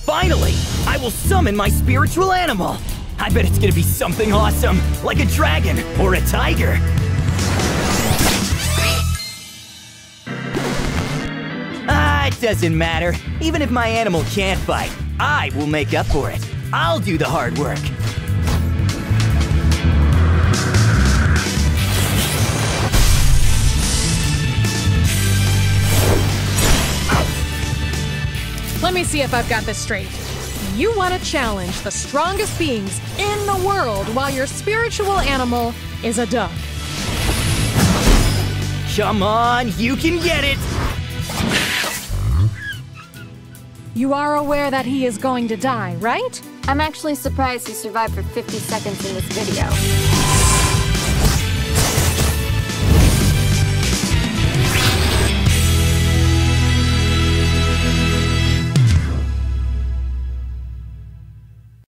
Finally! I will summon my spiritual animal! I bet it's gonna be something awesome, like a dragon or a tiger! It doesn't matter. Even if my animal can't fight, I will make up for it. I'll do the hard work. Let me see if I've got this straight. You want to challenge the strongest beings in the world while your spiritual animal is a duck. Come on, you can get it! You are aware that he is going to die, right? I'm actually surprised he survived for 50 seconds in this video.